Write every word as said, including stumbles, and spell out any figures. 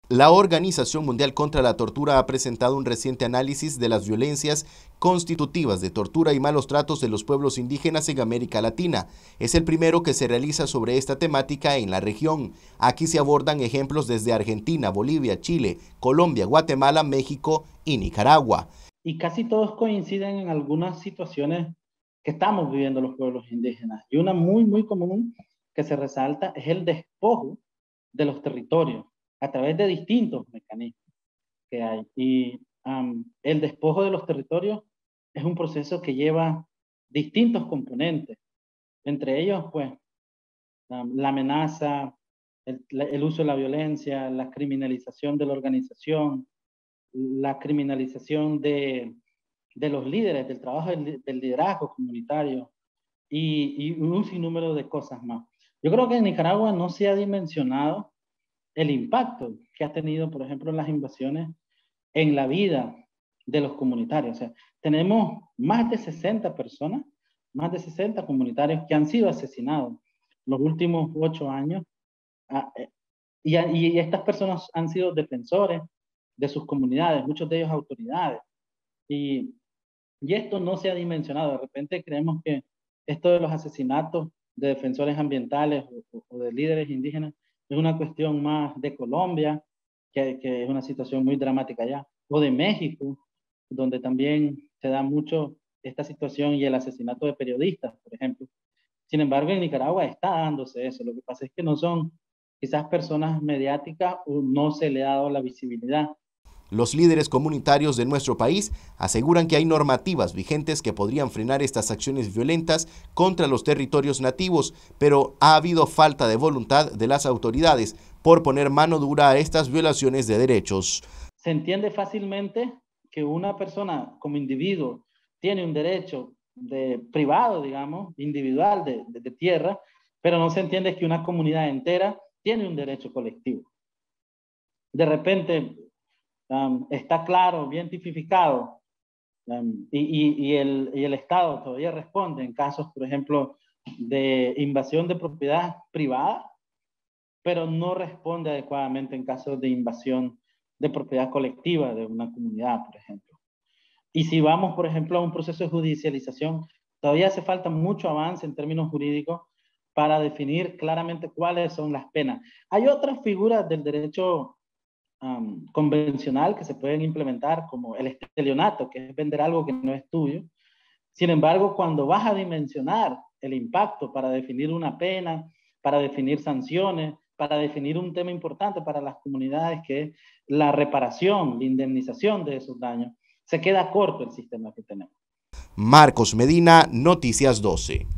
La Organización Mundial contra la Tortura ha presentado un reciente análisis de las violencias constitutivas de tortura y malos tratos de los pueblos indígenas en América Latina. Es el primero que se realiza sobre esta temática en la región. Aquí se abordan ejemplos desde Argentina, Bolivia, Chile, Colombia, Guatemala, México y Nicaragua. Y casi todos coinciden en algunas situaciones que estamos viviendo los pueblos indígenas. Y una muy, muy común que se resalta es el despojo de los territorios a través de distintos mecanismos que hay. Y um, el despojo de los territorios es un proceso que lleva distintos componentes, entre ellos, pues, um, la amenaza, el, el uso de la violencia, la criminalización de la organización, la criminalización de, de los líderes, del trabajo del, del liderazgo comunitario y, y un sinnúmero de cosas más. Yo creo que en Nicaragua no se ha dimensionado el impacto que ha tenido, por ejemplo, las invasiones en la vida de los comunitarios. O sea, tenemos más de sesenta personas, más de sesenta comunitarios que han sido asesinados los últimos ocho años. Y, y estas personas han sido defensores de sus comunidades, muchos de ellos autoridades. Y, y esto no se ha dimensionado. De repente creemos que esto de los asesinatos de defensores ambientales o, o de líderes indígenas es una cuestión más de Colombia, que, que es una situación muy dramática allá, o de México, donde también se da mucho esta situación y el asesinato de periodistas, por ejemplo. Sin embargo, en Nicaragua está dándose eso. Lo que pasa es que no son quizás personas mediáticas o no se le ha dado la visibilidad. Los líderes comunitarios de nuestro país aseguran que hay normativas vigentes que podrían frenar estas acciones violentas contra los territorios nativos, pero ha habido falta de voluntad de las autoridades por poner mano dura a estas violaciones de derechos. Se entiende fácilmente que una persona como individuo tiene un derecho de, privado, digamos, individual de, de, de tierra, pero no se entiende que una comunidad entera tiene un derecho colectivo. De repente, Um, está claro, bien tipificado, um, y, y, y, el, y el Estado todavía responde en casos, por ejemplo, de invasión de propiedad privada, pero no responde adecuadamente en casos de invasión de propiedad colectiva de una comunidad, por ejemplo. Y si vamos, por ejemplo, a un proceso de judicialización, todavía hace falta mucho avance en términos jurídicos para definir claramente cuáles son las penas. Hay otras figuras del derecho Um, convencional que se pueden implementar, como el estelionato, que es vender algo que no es tuyo. Sin embargo, cuando vas a dimensionar el impacto para definir una pena, para definir sanciones, para definir un tema importante para las comunidades, que es la reparación, la indemnización de esos daños, se queda corto el sistema que tenemos. Marcos Medina, Noticias doce.